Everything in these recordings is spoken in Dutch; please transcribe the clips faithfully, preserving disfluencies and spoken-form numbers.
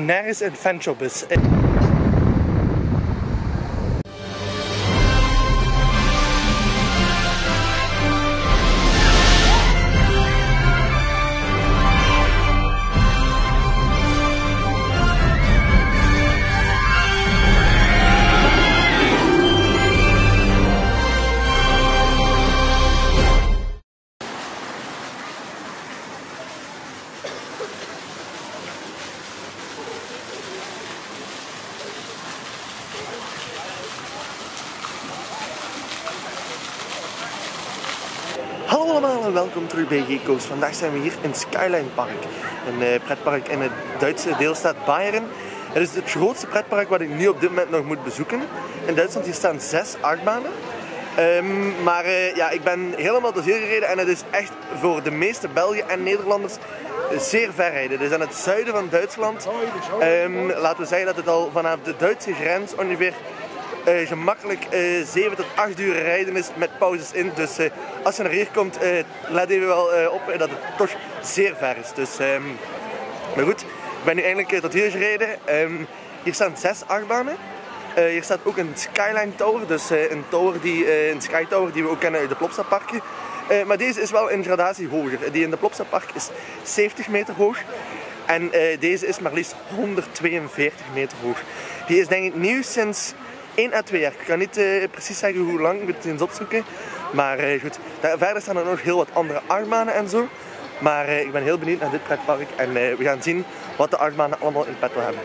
nergens een fanshop is. Hallo allemaal en welkom terug bij G-Coast. Vandaag zijn we hier in Skyline Park, een uh, pretpark in het Duitse deelstaat Bayern. Het is het grootste pretpark wat ik nu op dit moment nog moet bezoeken. In Duitsland hier staan zes achtbanen. Um, maar uh, ja, ik ben helemaal doorheen gereden en het is echt voor de meeste Belgen en Nederlanders zeer ver rijden. Het is aan het zuiden van Duitsland. Um, laten we zeggen dat het al vanaf de Duitse grens ongeveer Uh, gemakkelijk uh, zeven tot acht uur rijden is met pauzes in. Dus uh, als je naar hier komt, uh, let even wel uh, op dat het toch zeer ver is. Dus, um, maar goed, ik ben nu eindelijk uh, tot hier gereden. Um, hier staan zes achtbanen. Uh, hier staat ook een Skyline Tower, dus uh, een, tower die, uh, een Sky Tower die we ook kennen uit de Plopsaparken. Uh, maar deze is wel een gradatie hoger. Die in de Plopsapark is zeventig meter hoog. En uh, deze is maar liefst honderdtweeënveertig meter hoog. Die is denk ik nieuw sinds één à twee jaar. Ik kan niet uh, precies zeggen hoe lang, ik moet het eens opzoeken. Maar uh, goed, daar, verder staan er nog heel wat andere achtbanen en zo. Maar uh, ik ben heel benieuwd naar dit pretpark en uh, we gaan zien wat de achtbanen allemaal in petto hebben.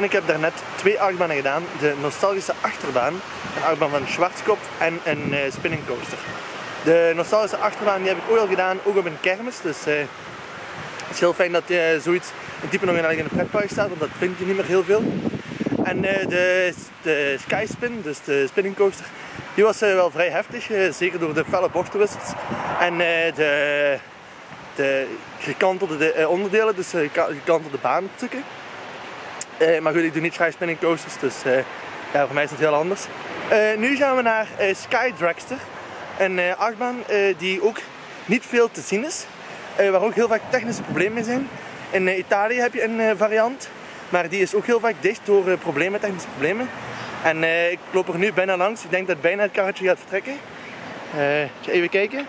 En ik heb daarnet twee achtbanen gedaan. De nostalgische achterbaan, een achtbaan van Schwarzkopf en een uh, spinning coaster. De nostalgische achterbaan die heb ik ook al gedaan, ook op een kermis. Dus uh, het is heel fijn dat uh, zoiets in type nog in een pretpark staat, want dat vind je niet meer heel veel. En uh, de, de Skyspin, dus de spinning coaster, die was uh, wel vrij heftig, uh, zeker door de felle bochtenwissels. En uh, de, de gekantelde de, uh, onderdelen, dus uh, gekantelde baanstukken. Uh, maar goed, ik doe niet Sky spinning coasters, dus uh, ja, voor mij is het heel anders. Uh, nu gaan we naar uh, Sky Dragster, een uh, achtbaan uh, die ook niet veel te zien is, uh, waar ook heel vaak technische problemen mee zijn. In uh, Italië heb je een uh, variant, maar die is ook heel vaak dicht door uh, problemen, technische problemen. En uh, ik loop er nu bijna langs, ik denk dat bijna het karretje gaat vertrekken. Uh, even kijken.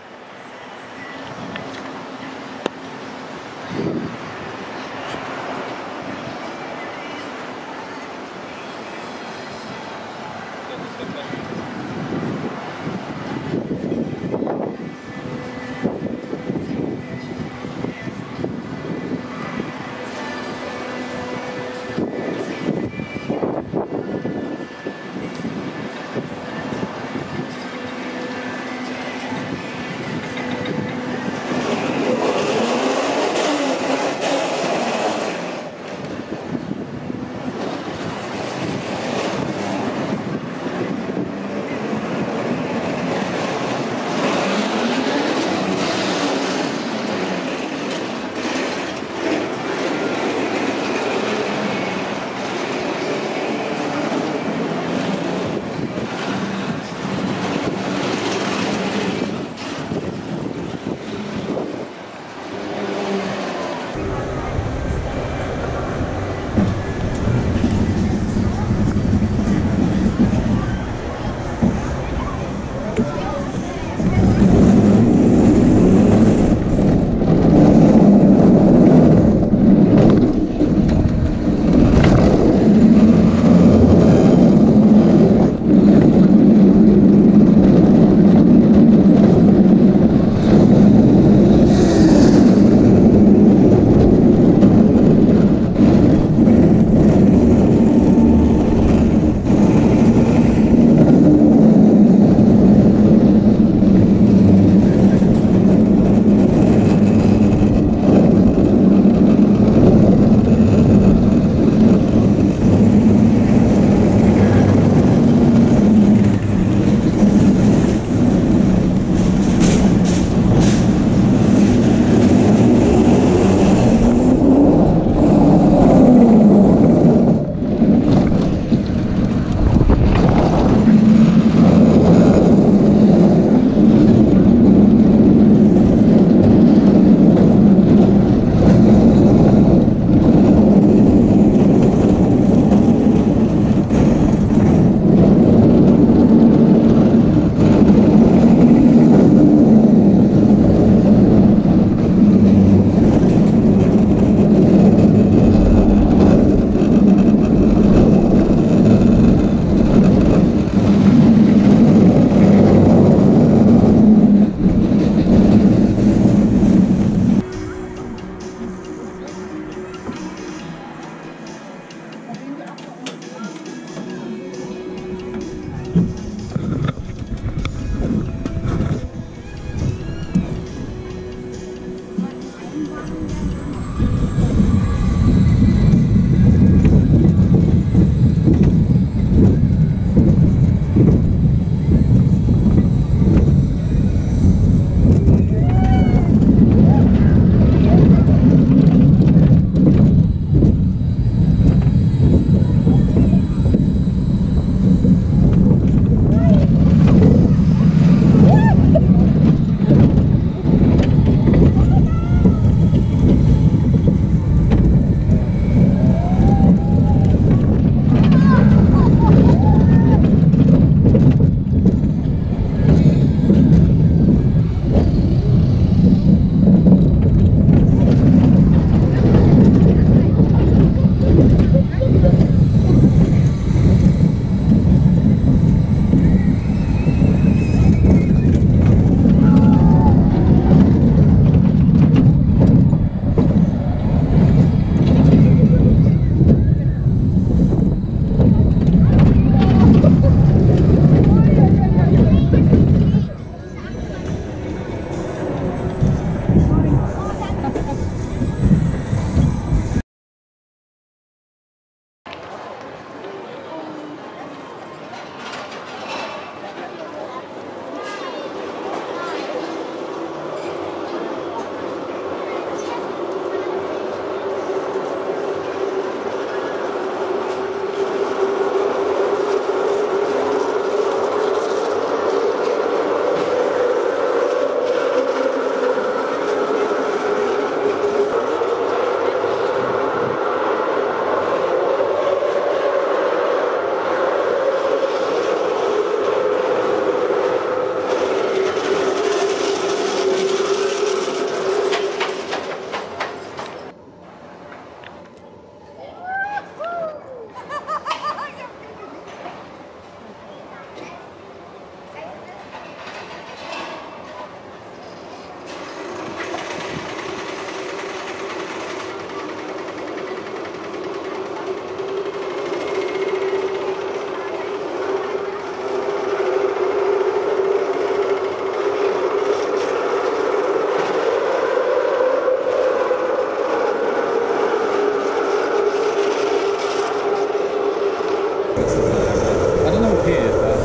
I don't know here, but...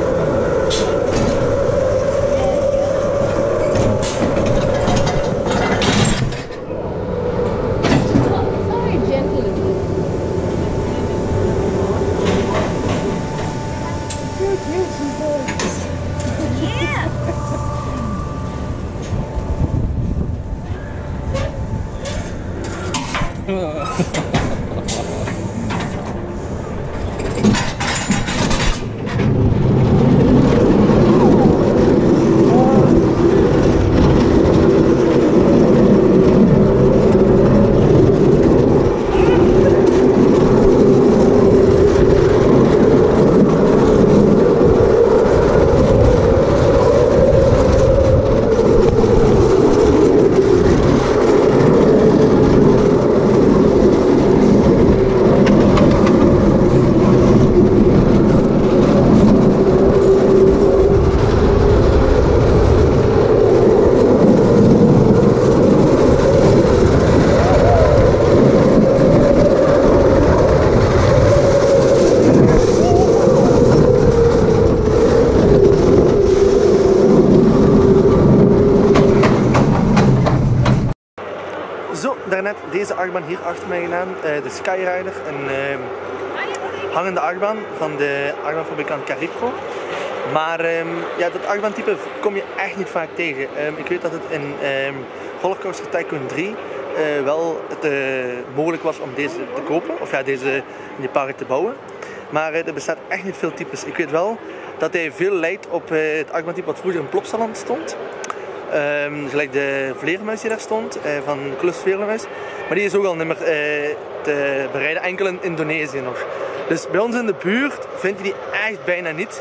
Zo, daarnet deze achtbaan hier achter mij gedaan, uh, de Skyrider, een uh, hangende achtbaan van de achtbaanfabrikant Caripco. Maar um, ja, dat achtbaantype kom je echt niet vaak tegen. Um, ik weet dat het in um, Rollercoaster Tycoon drie uh, wel het, uh, mogelijk was om deze te kopen, of ja, deze in je park te bouwen. Maar uh, er bestaat echt niet veel types. Ik weet wel dat hij veel lijkt op uh, het achtbaantype wat vroeger in Plopsaland stond. Um, gelijk de vleermuis die daar stond, uh, van Klus Vleermuis. Maar die is ook al niet meer uh, te bereiden, enkel in Indonesië nog. Dus bij ons in de buurt vind je die echt bijna niet.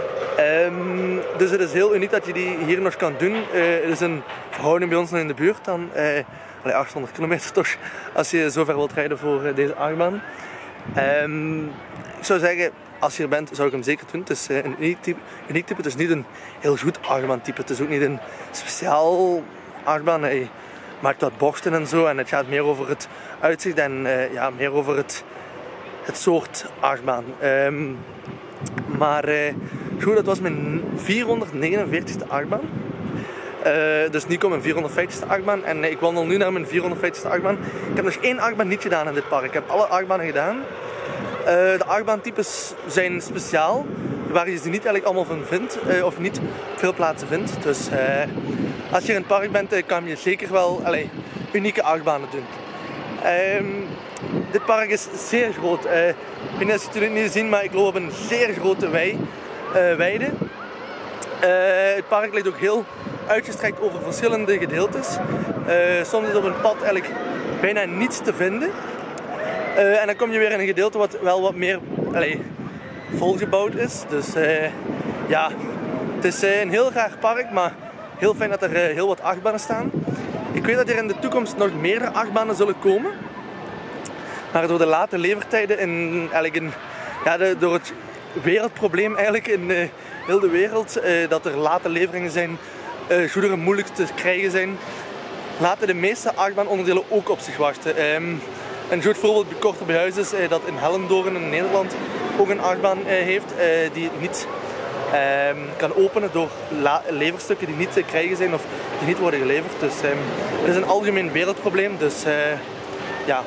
Um, dus het is heel uniek dat je die hier nog kan doen. Uh, het is een verhouding bij ons nog in de buurt dan uh, achthonderd kilometer toch, als je zo ver wilt rijden voor uh, deze achtbaan. Um, ik zou zeggen, als je er bent, zou ik hem zeker doen. Het is een uniek type, uniek type. Het is niet een heel goed achtbaantype. Het is ook niet een speciaal achtbaan. Hij maakt wat bochten en zo. En het gaat meer over het uitzicht en uh, ja, meer over het, het soort achtbaan. Um, maar uh, goed, dat was mijn vierhonderdnegenenveertigste achtbaan. Uh, dus nu komt mijn vierhonderdvijftigste achtbaan. En uh, ik wandel nu naar mijn vierhonderdvijftigste achtbaan. Ik heb nog één achtbaan niet gedaan in dit park. Ik heb alle achtbanen gedaan. Uh, de achtbaantypes zijn speciaal, waar je ze niet eigenlijk allemaal van vindt, uh, of niet op veel plaatsen vindt. Dus uh, als je in het park bent, uh, kan je zeker wel allee, unieke achtbanen doen. Um, dit park is zeer groot. Uh, ik weet niet of je het niet zien, maar ik loop op een zeer grote wei, uh, weide. Uh, het park ligt ook heel uitgestrekt over verschillende gedeeltes. Uh, soms is op een pad eigenlijk bijna niets te vinden. Uh, en dan kom je weer in een gedeelte wat wel wat meer allee, volgebouwd is. Dus uh, ja, het is uh, een heel raar park, maar heel fijn dat er uh, heel wat achtbanen staan. Ik weet dat er in de toekomst nog meerdere achtbanen zullen komen. Maar door de late levertijden en eigenlijk in, ja, de, door het wereldprobleem eigenlijk in uh, heel de wereld, uh, dat er late leveringen zijn, uh, goederen moeilijk te krijgen zijn, laten de meeste achtbaanonderdelen ook op zich wachten. Um, Een goed voorbeeld bij Korter bij Huis is uh, dat in Hellendoorn in Nederland ook een achtbaan uh, heeft uh, die het niet uh, kan openen door leverstukken die niet te krijgen zijn of die niet worden geleverd. Dus um, het is een algemeen wereldprobleem. Dus uh, ja.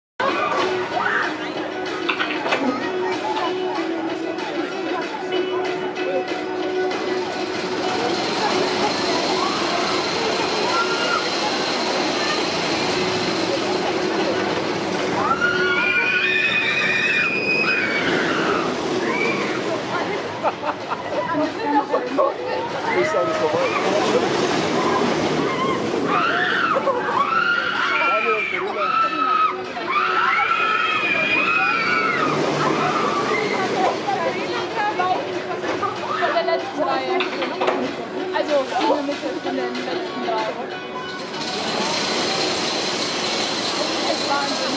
Also in der Mitte von den letzten drei. Das ist Wahnsinn.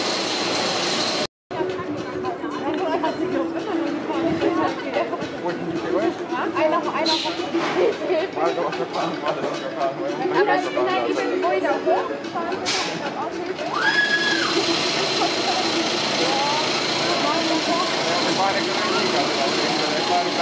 Einer, einer von aber ich bin halt über die Boiler hochgefahren. Ich habe auch nicht.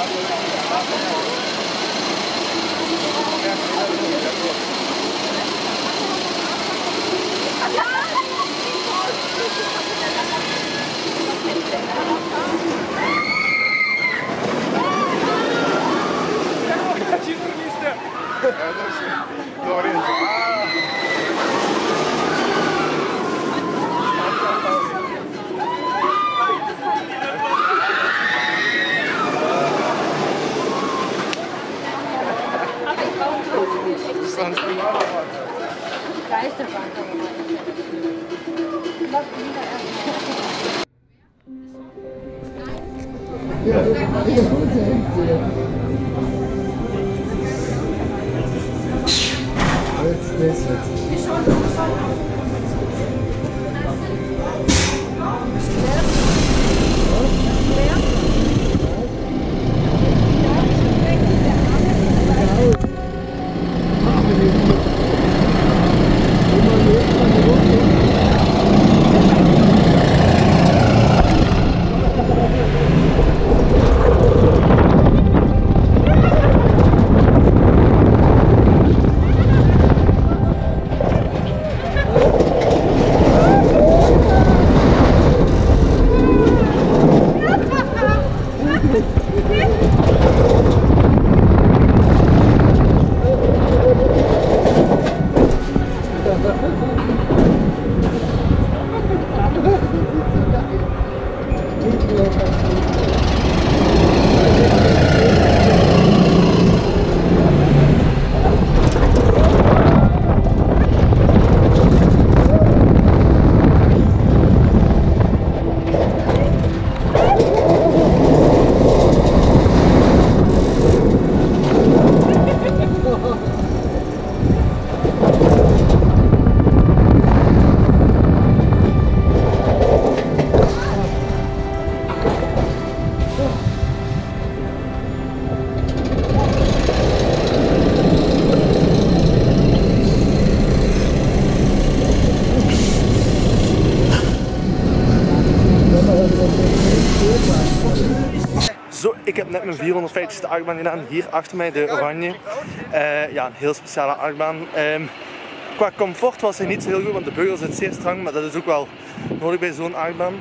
Zo, ik heb net mijn vierhonderdvijftigste achtbaan gedaan, hier achter mij, de oranje. Uh, ja, een heel speciale achtbaan. Um, qua comfort was hij niet zo heel goed, want de beugel zit zeer strak, maar dat is ook wel nodig bij zo'n achtbaan.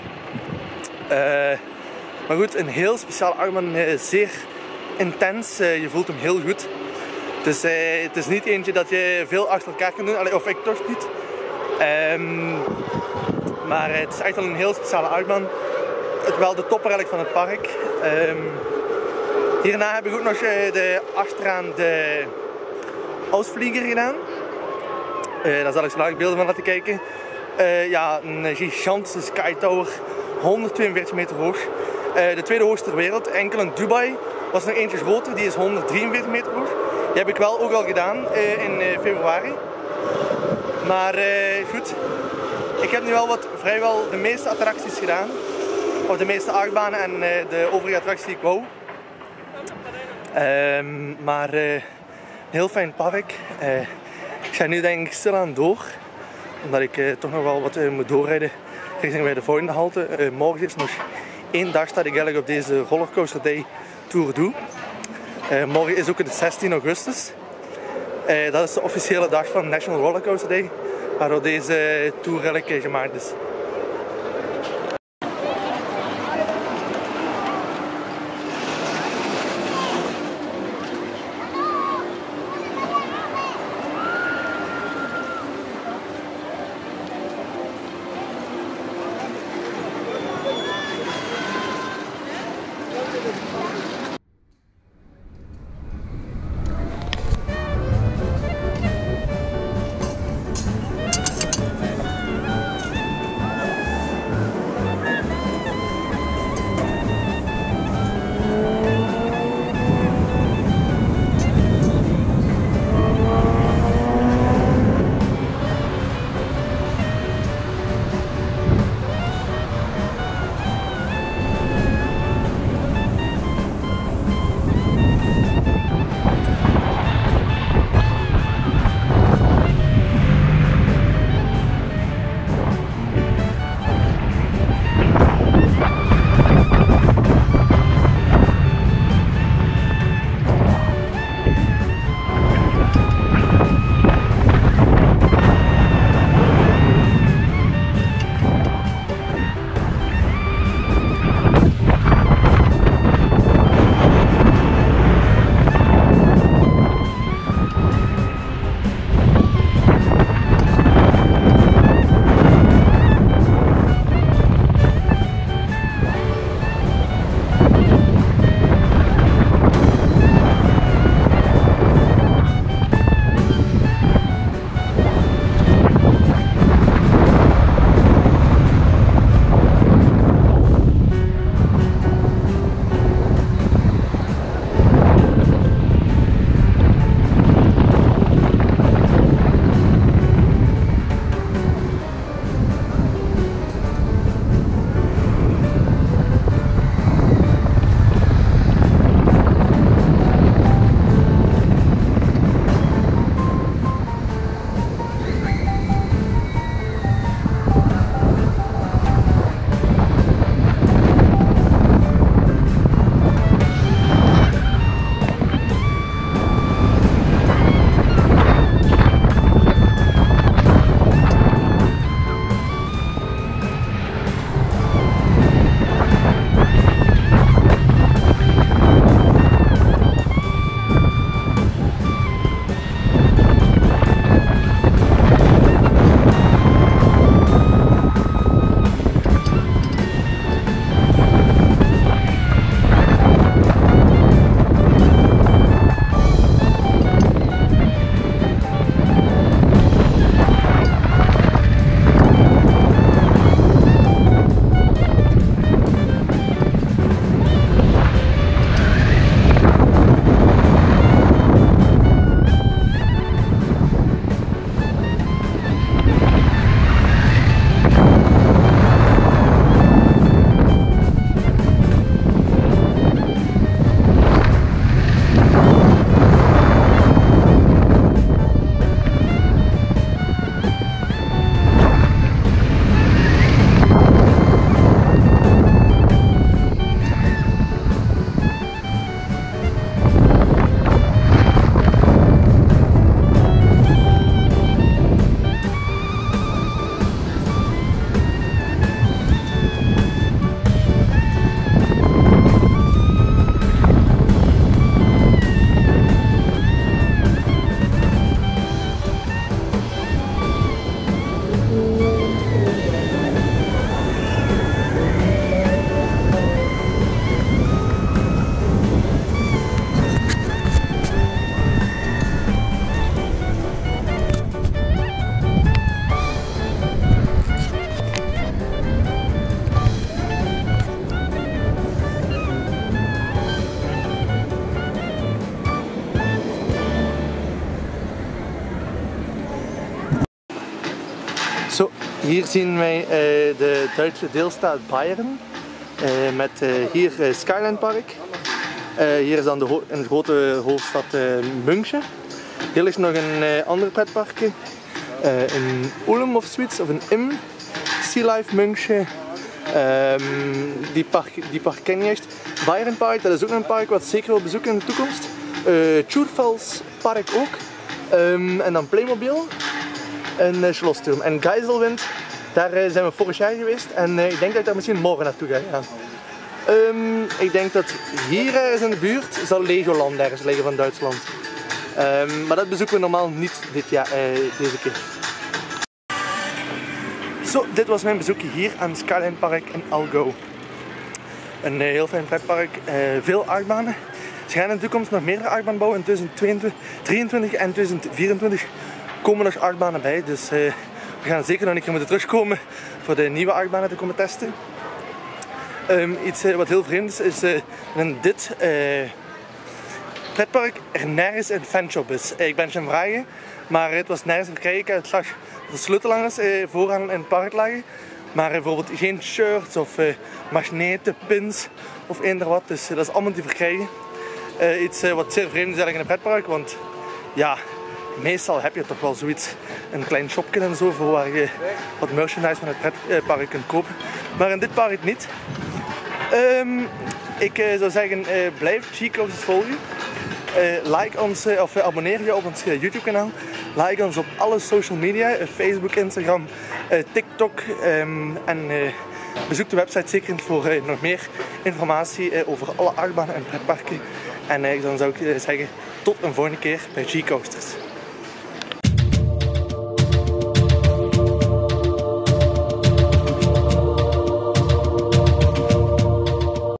Uh, maar goed, een heel speciale achtbaan, uh, zeer intens, uh, je voelt hem heel goed. Dus uh, het is niet eentje dat je veel achter elkaar kunt doen, allee, of ik toch niet. Um, maar uh, het is echt wel een heel speciale achtbaan. Het wel de topper eigenlijk van het park. Um, hierna heb ik ook nog uh, de, achteraan de Ausflieger gedaan. Uh, daar zal ik zo later beelden van laten kijken. Uh, ja, een gigantische Sky Tower, honderdtweeënveertig meter hoog. Uh, de tweede hoogste ter wereld. Enkel in Dubai was er nog eentje groter, die is honderddrieënveertig meter hoog. Die heb ik wel ook al gedaan uh, in uh, februari. Maar uh, goed, ik heb nu wel wat, vrijwel de meeste attracties gedaan. Of de meeste achtbanen en uh, de overige attracties die ik wou. Um, maar uh, een heel fijn park. Uh, ik ga nu denk ik stilaan door. Omdat ik uh, toch nog wel wat uh, moet doorrijden richting bij de volgende halte. Uh, morgen is nog één dag dat ik eigenlijk op deze Rollercoaster Day Tour doe. Uh, morgen is ook de zestien augustus. Uh, dat is de officiële dag van National Rollercoaster Day. Waardoor deze tour eigenlijk uh, gemaakt is. Zo, hier zien wij uh, de Duitse deelstaat Bayern. Uh, met uh, hier uh, Skyline Park. Uh, hier is dan de ho een grote hoofdstad uh, München. Hier ligt nog een uh, ander pretparkje. Uh, in Ulm of zoiets, of in Im. Sea Life München. Um, die, park, die park ken je echt. Bayern Park, dat is ook een park wat zeker wil bezoeken in de toekomst. Uh, Tjurfels Park ook. Um, en dan Playmobil. En uh, Schlossturm. En Geiselwind, daar uh, zijn we vorig jaar geweest. En uh, ik denk dat ik daar misschien morgen naartoe ga gaan. Um, ik denk dat hier ergens in de buurt zal Legoland ergens liggen van Duitsland. Um, maar dat bezoeken we normaal niet dit jaar, uh, deze keer. Zo, dit was mijn bezoekje hier aan Skyline Park in Allgäu. Een uh, heel fijn pretpark, uh, veel achtbanen. Ze gaan in de toekomst nog meerdere achtbanen bouwen. In tweeduizend drieëntwintig en tweeduizend vierentwintig komen nog achtbanen bij. Dus uh, we gaan zeker nog een keer moeten terugkomen voor de nieuwe achtbanen te komen testen. Um, iets uh, wat heel vreemd is, is uh, in dit uh, pretpark er nergens een fanshop is. Uh, ik ben gaan vragen, maar het was nergens te verkrijgen. Het zag dat de sleutelhangers uh, vooraan in het park lagen. Maar uh, bijvoorbeeld geen shirts of uh, magneten, pins of eender wat. Dus uh, dat is allemaal te verkrijgen. Uh, iets uh, wat zeer vreemd is eigenlijk in een pretpark, want ja, meestal heb je toch wel zoiets, een klein shopje en zo, voor waar je wat merchandise van het pretpark kunt kopen. Maar in dit park niet. Um, ik uh, zou zeggen, uh, blijf G-Coasters volgen. Uh, like ons, uh, of uh, abonneer je op ons uh, YouTube kanaal. Like ons op alle social media, uh, Facebook, Instagram, uh, TikTok. Um, en uh, bezoek de website zeker voor uh, nog meer informatie uh, over alle achtbanen en pretparken. En uh, dan zou ik uh, zeggen, tot een volgende keer bij G-Coasters.